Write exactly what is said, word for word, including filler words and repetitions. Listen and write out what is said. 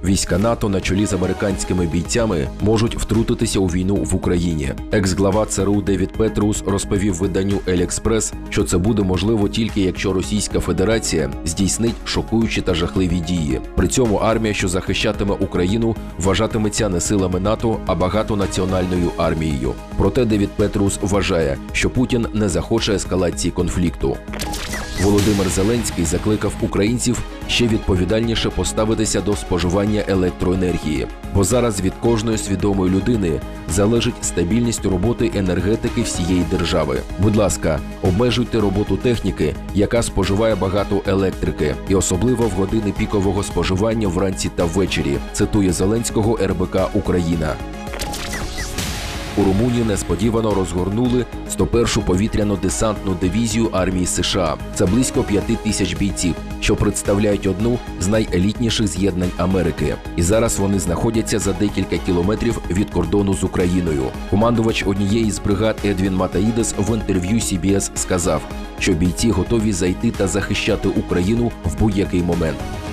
Війська НАТО на чолі з американськими бійцями можуть втрутитися у війну в Україні. Екс-глава ЦРУ Девід Петрус розповів виданню «Ель-Експрес», що це буде можливо тільки якщо Російська Федерація здійснить шокуючі та жахливі дії. При цьому армія, що захищатиме Україну, вважатиметься не силами НАТО, а багатонаціональною армією. Проте Девід Петрус вважає, що Путін не захоче ескалації конфлікту. Володимир Зеленський закликав українців ще відповідальніше поставитися до споживання електроенергії, бо зараз від кожної свідомої людини залежить стабільність роботи енергетики всієї держави. Будь ласка, обмежуйте роботу техніки, яка споживає багато електрики, і особливо в години пікового споживання вранці та ввечері, цитує Зеленського ер бе ка «Україна». У Румунії несподівано розгорнули сто першу повітряно-десантну дивізію армії США. Це близько п'яти тисяч бійців, що представляють одну з найелітніших з'єднань Америки. І зараз вони знаходяться за декілька кілометрів від кордону з Україною. Командувач однієї з бригад Едвін Матаїдес в інтерв'ю сі бі ес сказав, що бійці готові зайти та захищати Україну в будь-який момент.